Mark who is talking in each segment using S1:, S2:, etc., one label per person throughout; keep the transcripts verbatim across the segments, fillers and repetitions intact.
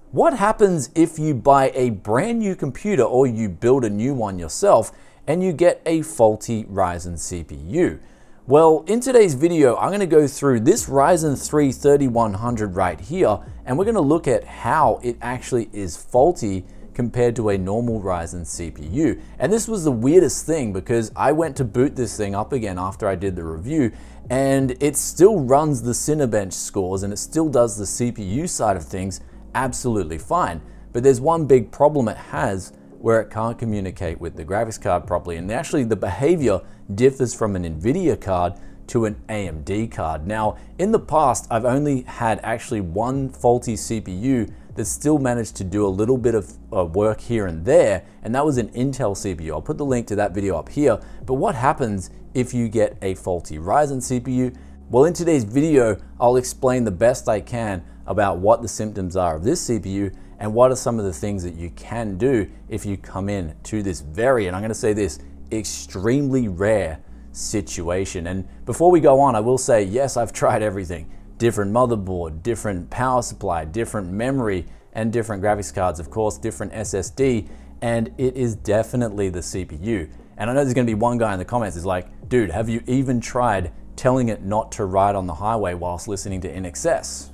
S1: What happens if you buy a brand new computer or you build a new one yourself and you get a faulty Ryzen C P U? Well, in today's video, I'm going to go through this Ryzen three thirty-one hundred right here, and we're going to look at how it actually is faulty compared to a normal Ryzen C P U. And this was the weirdest thing because I went to boot this thing up again after I did the review, and it still runs the Cinebench scores and it still does the C P U side of things absolutely fine. But there's one big problem it has where it can't communicate with the graphics card properly. And actually the behavior differs from an NVIDIA card to an A M D card. Now, in the past, I've only had actually one faulty C P U that still managed to do a little bit of uh, work here and there, and that was an Intel C P U. I'll put the link to that video up here. But what happens if you get a faulty Ryzen C P U? Well, in today's video, I'll explain the best I can about what the symptoms are of this C P U and what are some of the things that you can do if you come in to this very, and I'm gonna say this, extremely rare situation. And before we go on, I will say, yes, I've tried everything. Different motherboard, different power supply, different memory, and different graphics cards, of course, different S S D, and it is definitely the C P U. And I know there's gonna be one guy in the comments who's like, dude, have you even tried telling it not to ride on the highway whilst listening to In Excess?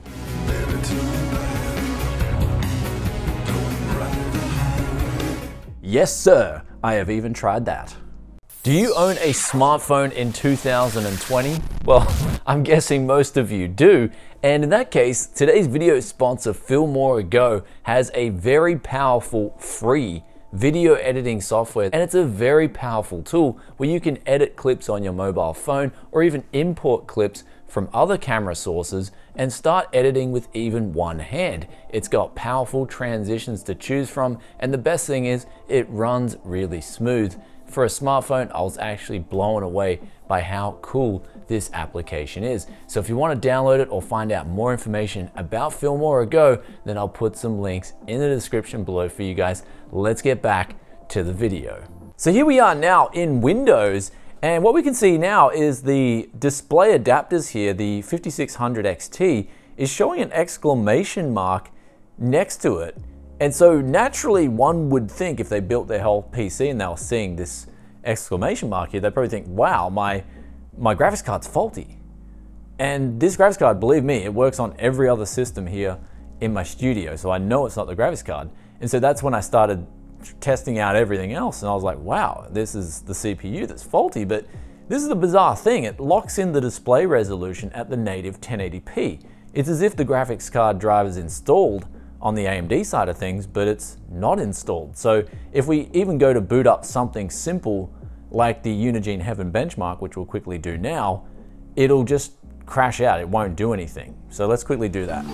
S1: Yes, sir, I have even tried that. Do you own a smartphone in two thousand twenty? Well, I'm guessing most of you do. And in that case, today's video sponsor, Filmora Go, has a very powerful free video editing software, and it's a very powerful tool where you can edit clips on your mobile phone or even import clips from other camera sources and start editing with even one hand. It's got powerful transitions to choose from, and the best thing is it runs really smooth. For a smartphone, I was actually blown away by how cool this application is. So if you want to download it or find out more information about Filmora Go, then I'll put some links in the description below for you guys. Let's get back to the video. So here we are now in Windows, and what we can see now is the display adapters here, the fifty-six hundred X T, is showing an exclamation mark next to it. And so naturally one would think if they built their whole P C and they were seeing this exclamation mark here, they'd probably think, wow, my, my graphics card's faulty. And this graphics card, believe me, it works on every other system here in my studio, so I know it's not the graphics card. And so that's when I started testing out everything else, and I was like, wow, this is the C P U that's faulty. But this is the bizarre thing, it locks in the display resolution at the native ten eighty p. It's as if the graphics card drive is installed on the A M D side of things, but it's not installed. So if we even go to boot up something simple like the Unigine Heaven benchmark, which we'll quickly do now, it'll just crash out, it won't do anything. So let's quickly do that.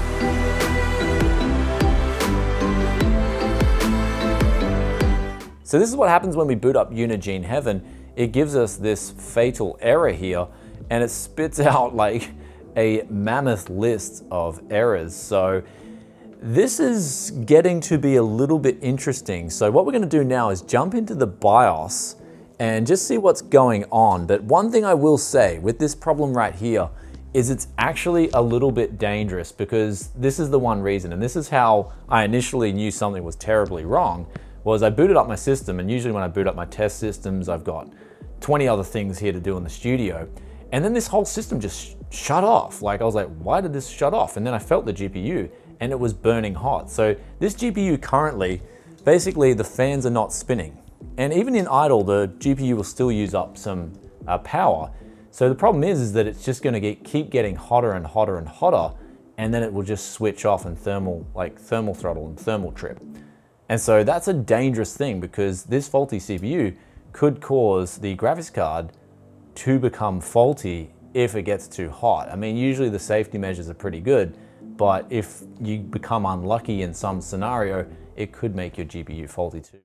S1: So this is what happens when we boot up Unigine Heaven. It gives us this fatal error here, and it spits out like a mammoth list of errors. So this is getting to be a little bit interesting. So what we're going to do now is jump into the BIOS and just see what's going on. But one thing I will say with this problem right here is it's actually a little bit dangerous, because this is the one reason, and this is how I initially knew something was terribly wrong, was I booted up my system, and usually when I boot up my test systems, I've got twenty other things here to do in the studio. And then this whole system just shut off. Like I was like, why did this shut off? And then I felt the G P U and it was burning hot. So this G P U currently, basically the fans are not spinning. And even in idle, the G P U will still use up some uh, power. So the problem is, is that it's just gonna get, keep getting hotter and hotter and hotter, and then it will just switch off and thermal, like thermal throttle and thermal trip. And so that's a dangerous thing, because this faulty C P U could cause the graphics card to become faulty if it gets too hot. I mean, usually the safety measures are pretty good, but if you become unlucky in some scenario, it could make your G P U faulty too.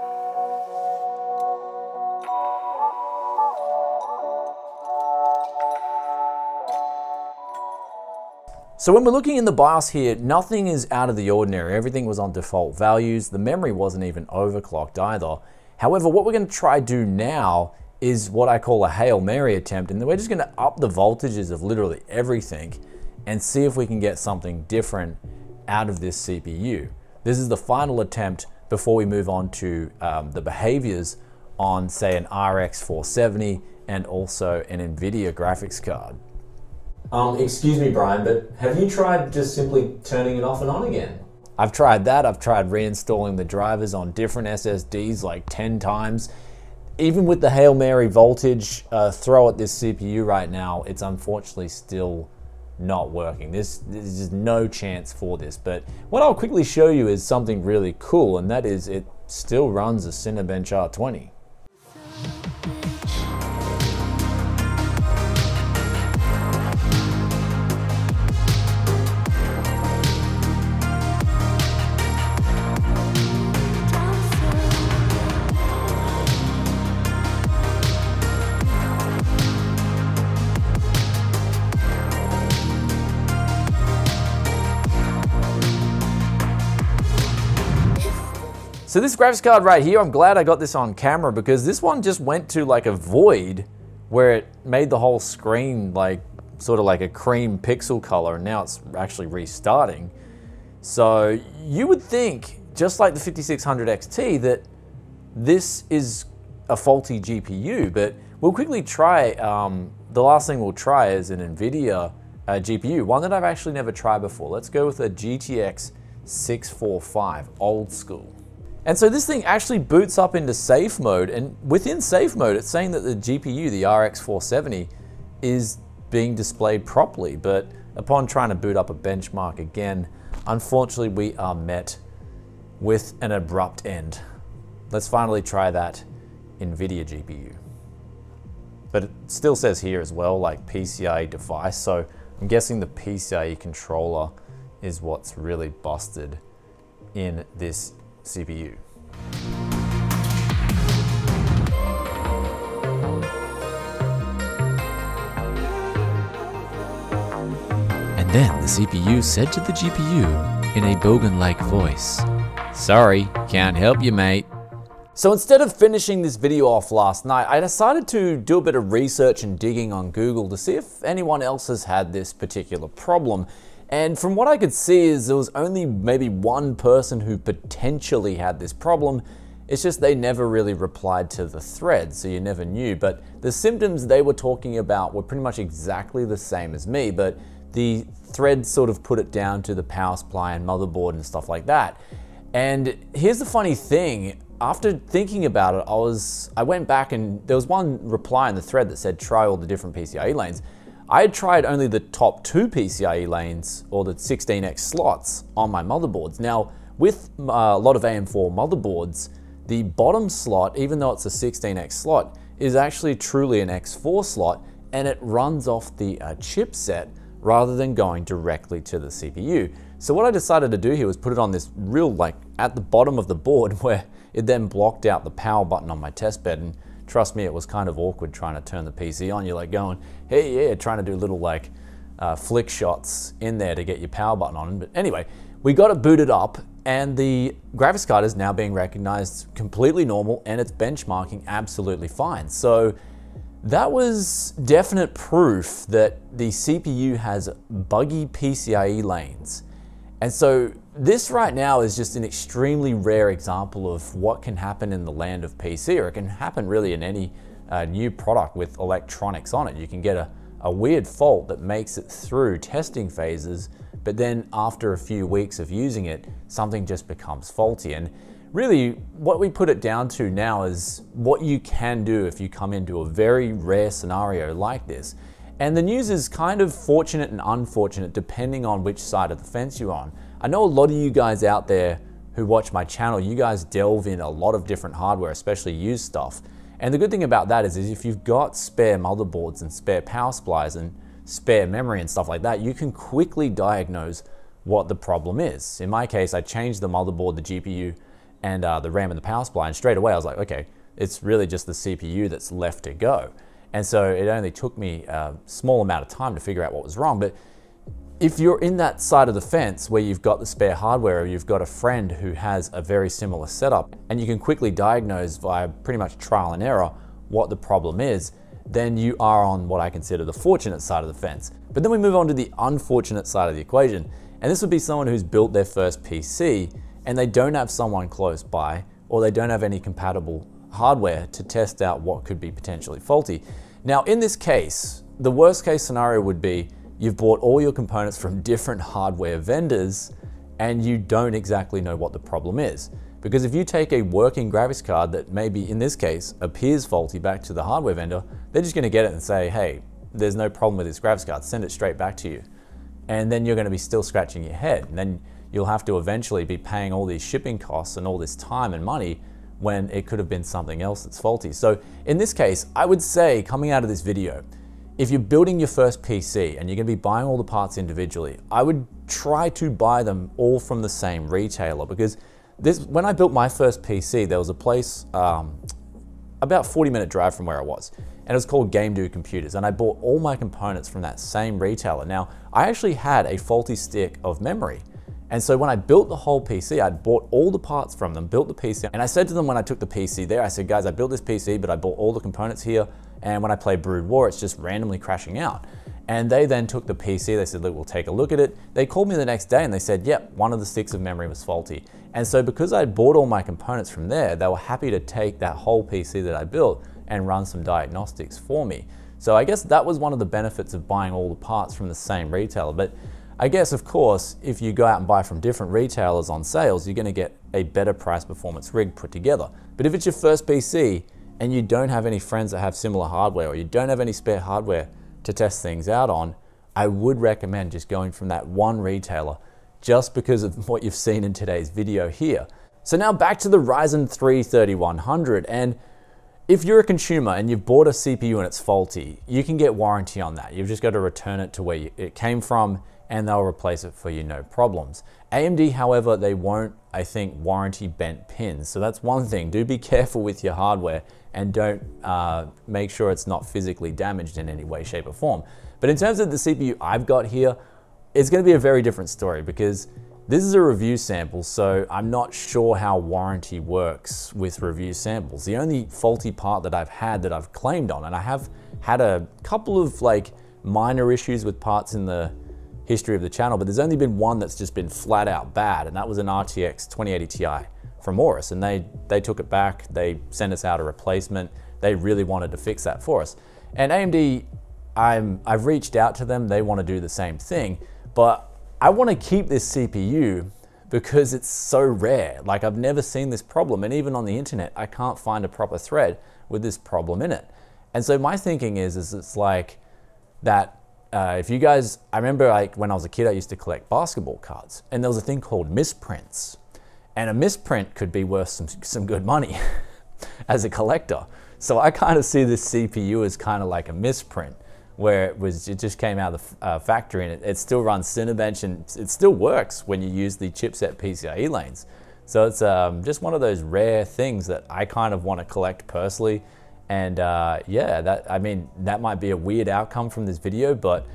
S1: So when we're looking in the BIOS here, nothing is out of the ordinary. Everything was on default values. The memory wasn't even overclocked either. However, what we're gonna try do now is what I call a Hail Mary attempt, and we're just gonna up the voltages of literally everything and see if we can get something different out of this C P U. This is the final attempt before we move on to um, the behaviors on, say, an R X four seventy and also an NVIDIA graphics card. Um, excuse me, Brian, but have you tried just simply turning it off and on again? I've tried that. I've tried reinstalling the drivers on different S S Ds like ten times. Even with the Hail Mary voltage uh, throw at this C P U right now, it's unfortunately still not working. This, there's just no chance for this. But what I'll quickly show you is something really cool, and that is it still runs a Cinebench R twenty. So this graphics card right here, I'm glad I got this on camera because this one just went to like a void where it made the whole screen like sort of like a cream pixel color, and now it's actually restarting. So you would think, just like the fifty-six hundred X T, that this is a faulty G P U, but we'll quickly try, um, the last thing we'll try is an NVIDIA uh, G P U, one that I've actually never tried before. Let's go with a G T X six forty-five, old school. And so this thing actually boots up into safe mode, and within safe mode, it's saying that the G P U, the R X four seventy, is being displayed properly. But upon trying to boot up a benchmark again, unfortunately, we are met with an abrupt end. Let's finally try that NVIDIA G P U. But it still says here as well, like P C I E device. So I'm guessing the P C I E controller is what's really busted in this C P U.
S2: And then the C P U said to the G P U in a Bogan-like voice, "Sorry, can't help you, mate."
S1: So instead of finishing this video off last night, I decided to do a bit of research and digging on Google to see if anyone else has had this particular problem. And from what I could see is there was only maybe one person who potentially had this problem. It's just they never really replied to the thread, so you never knew. But the symptoms they were talking about were pretty much exactly the same as me, but the thread sort of put it down to the power supply and motherboard and stuff like that. And here's the funny thing. After thinking about it, I was I went back and there was one reply in the thread that said try all the different P C I E lanes. I had tried only the top two P C I E lanes, or the sixteen X slots, on my motherboards. Now, with uh, a lot of A M four motherboards, the bottom slot, even though it's a sixteen X slot, is actually truly an X four slot, and it runs off the uh, chipset rather than going directly to the C P U. So what I decided to do here was put it on this real, like, at the bottom of the board where it then blocked out the power button on my test bed. And trust me, it was kind of awkward trying to turn the P C on. You're like going, hey, yeah, trying to do little like uh, flick shots in there to get your power button on. But anyway, we got it booted up, and the graphics card is now being recognized completely normal, and it's benchmarking absolutely fine. So that was definite proof that the C P U has buggy P C I E lanes. And so this right now is just an extremely rare example of what can happen in the land of P C, or it can happen really in any uh, new product with electronics on it. You can get a, a weird fault that makes it through testing phases, but then after a few weeks of using it, something just becomes faulty. And really what we put it down to now is what you can do if you come into a very rare scenario like this. And the news is kind of fortunate and unfortunate depending on which side of the fence you're on. I know a lot of you guys out there who watch my channel, you guys delve in a lot of different hardware, especially used stuff. And the good thing about that is, is if you've got spare motherboards and spare power supplies and spare memory and stuff like that, you can quickly diagnose what the problem is. In my case, I changed the motherboard, the G P U, and uh, the RAM and the power supply, and straight away I was like, okay, it's really just the C P U that's left to go. And so it only took me a small amount of time to figure out what was wrong. But if you're in that side of the fence where you've got the spare hardware, or you've got a friend who has a very similar setup, and you can quickly diagnose via pretty much trial and error what the problem is, then you are on what I consider the fortunate side of the fence. But then we move on to the unfortunate side of the equation. And this would be someone who's built their first P C and they don't have someone close by, or they don't have any compatible hardware to test out what could be potentially faulty. Now, in this case, the worst case scenario would be you've bought all your components from different hardware vendors and you don't exactly know what the problem is. Because if you take a working graphics card that maybe in this case appears faulty back to the hardware vendor, they're just gonna get it and say, hey, there's no problem with this graphics card, send it straight back to you. And then you're gonna be still scratching your head. And then you'll have to eventually be paying all these shipping costs and all this time and money when it could have been something else that's faulty. So in this case, I would say coming out of this video, if you're building your first P C and you're gonna be buying all the parts individually, I would try to buy them all from the same retailer, because this, when I built my first P C, there was a place um, about forty minute drive from where I was, and it was called Game Do Computers, and I bought all my components from that same retailer. Now, I actually had a faulty stick of memory. And so when I built the whole P C, I'd bought all the parts from them, built the P C, and I said to them when I took the P C there, I said, guys, I built this P C, but I bought all the components here, and when I play Brood War, it's just randomly crashing out. And they then took the P C, they said, look, we'll take a look at it. They called me the next day and they said, yep, one of the sticks of memory was faulty. And so because I bought all my components from there, they were happy to take that whole P C that I built and run some diagnostics for me. So I guess that was one of the benefits of buying all the parts from the same retailer. But I guess, of course, if you go out and buy from different retailers on sales, you're gonna get a better price performance rig put together. But if it's your first P C and you don't have any friends that have similar hardware, or you don't have any spare hardware to test things out on, I would recommend just going from that one retailer, just because of what you've seen in today's video here. So now back to the Ryzen three thirty-one hundred, and if you're a consumer and you've bought a C P U and it's faulty, you can get warranty on that. You've just got to return it to where you, it came from, and they'll replace it for you, no problems. A M D, however, they won't, I think, warranty bent pins. So that's one thing. Do be careful with your hardware and don't uh, make sure it's not physically damaged in any way, shape, or form. But in terms of the C P U I've got here, it's gonna be a very different story, because this is a review sample, so I'm not sure how warranty works with review samples. The only faulty part that I've had that I've claimed on, and I have had a couple of like minor issues with parts in the history of the channel, but there's only been one that's just been flat out bad, and that was an R T X twenty eighty Ti from Aorus, and they, they took it back, they sent us out a replacement, they really wanted to fix that for us. And A M D, I'm, I've reached out to them, they want to do the same thing, but I want to keep this C P U because it's so rare. Like, I've never seen this problem, and even on the internet, I can't find a proper thread with this problem in it. And so my thinking is, is it's like that uh, if you guys, I remember like when I was a kid, I used to collect basketball cards, and there was a thing called misprints. And a misprint could be worth some, some good money as a collector. So I kind of see this C P U as kind of like a misprint, where it was, it just came out of the uh, factory, and it, it still runs Cinebench, and it still works when you use the chipset P C I E lanes. So it's um, just one of those rare things that I kind of want to collect personally. And uh, yeah, that, I mean, that might be a weird outcome from this video, but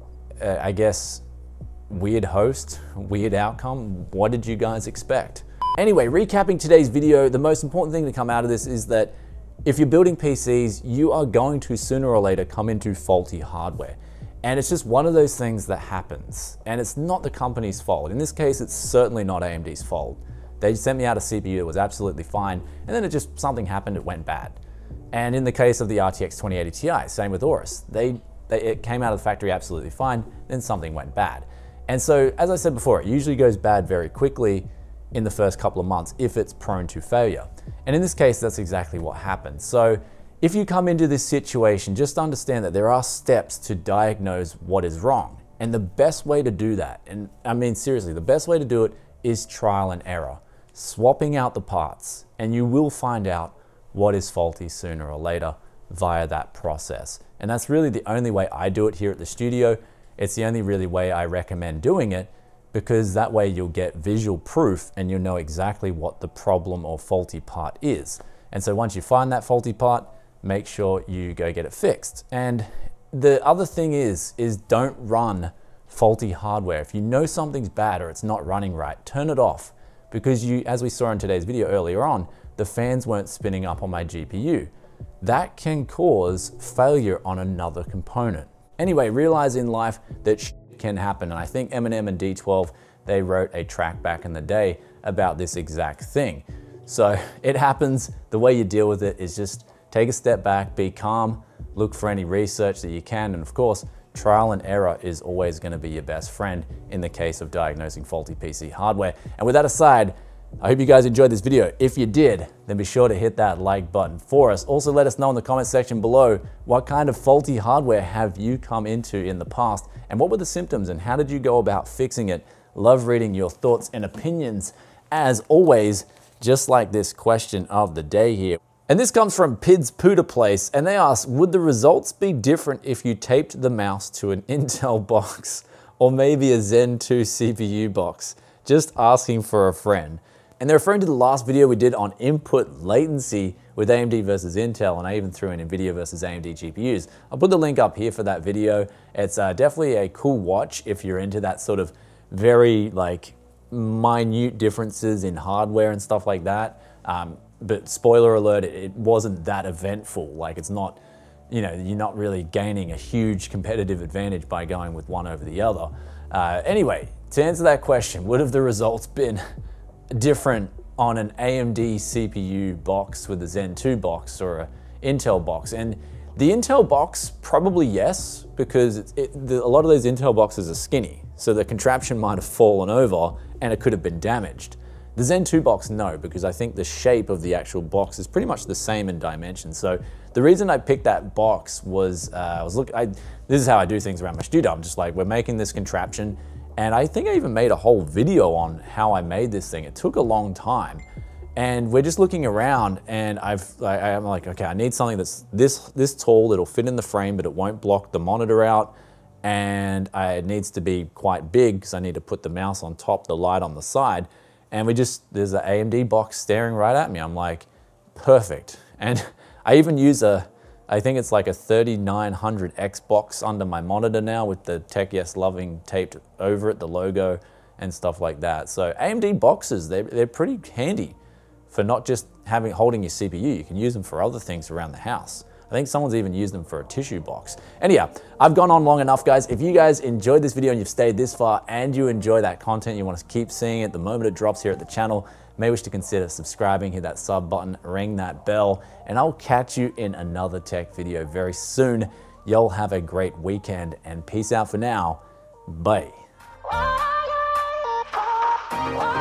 S1: uh, I guess weird host, weird outcome. What did you guys expect? Anyway, recapping today's video, the most important thing to come out of this is that if you're building P Cs, you are going to sooner or later come into faulty hardware. And it's just one of those things that happens. And it's not the company's fault. In this case, it's certainly not A M D's fault. They sent me out a C P U that was absolutely fine, and then it just, something happened, it went bad. And in the case of the R T X twenty eighty Ti, same with Aorus. They, they, it came out of the factory absolutely fine, then something went bad. And so, as I said before, it usually goes bad very quickly in the first couple of months if it's prone to failure. And in this case, that's exactly what happened. So if you come into this situation, just understand that there are steps to diagnose what is wrong. And the best way to do that, and I mean seriously, the best way to do it is trial and error. Swapping out the parts, and you will find out what is faulty sooner or later via that process. And that's really the only way I do it here at the studio. It's the only really way I recommend doing it, because that way you'll get visual proof and you'll know exactly what the problem or faulty part is. And so once you find that faulty part, make sure you go get it fixed. And the other thing is, is don't run faulty hardware. If you know something's bad or it's not running right, turn it off, because you, as we saw in today's video earlier on, the fans weren't spinning up on my G P U. That can cause failure on another component. Anyway, realize in life that shit can happen. And I think Eminem and D twelve, they wrote a track back in the day about this exact thing. So it happens. The way you deal with it is just take a step back, be calm, look for any research that you can, and of course, trial and error is always going to be your best friend in the case of diagnosing faulty P C hardware. And with that aside, I hope you guys enjoyed this video. If you did, then be sure to hit that like button for us. Also, let us know in the comment section below, what kind of faulty hardware have you come into in the past, and what were the symptoms, and how did you go about fixing it? Love reading your thoughts and opinions, as always, just like this question of the day here. And this comes from Pids Pooter Place, and they ask, would the results be different if you taped the mouse to an Intel box or maybe a Zen two C P U box? Just asking for a friend. And they're referring to the last video we did on input latency with A M D versus Intel, and I even threw in NVIDIA versus A M D G P Us. I'll put the link up here for that video. It's uh, definitely a cool watch if you're into that sort of very like minute differences in hardware and stuff like that. Um, but spoiler alert, it, it wasn't that eventful. Like it's not, you know, you're not really gaining a huge competitive advantage by going with one over the other. Uh, anyway, to answer that question, would have the results been different on an A M D C P U box with a Zen two box or an Intel box? And the Intel box, probably yes, because it, it, the, a lot of those Intel boxes are skinny, so the contraption might have fallen over and it could have been damaged. The Zen two box, no, because I think the shape of the actual box is pretty much the same in dimension. So the reason I picked that box was, uh, I was looking, I, this is how I do things around my studio. I'm just like, we're making this contraption, and I think I even made a whole video on how I made this thing. It took a long time. And we're just looking around, and I've, I, I'm like, okay, I need something that's this, this tall, it'll fit in the frame, but it won't block the monitor out. And I, it needs to be quite big because I need to put the mouse on top, the light on the side. And we just, there's an A M D box staring right at me. I'm like, perfect. And I even use a, I think it's like a thirty-nine hundred X box under my monitor now with the Tech Yes Loving taped over it, the logo and stuff like that. So A M D boxes, they're, they're pretty handy for not just having holding your C P U. You can use them for other things around the house. I think someone's even used them for a tissue box. Anyhow, I've gone on long enough, guys. If you guys enjoyed this video and you've stayed this far and you enjoy that content, you want to keep seeing it the moment it drops here at the channel, may wish to consider subscribing, hit that sub button, ring that bell, and I'll catch you in another tech video very soon. Y'all have a great weekend, and peace out for now. Bye.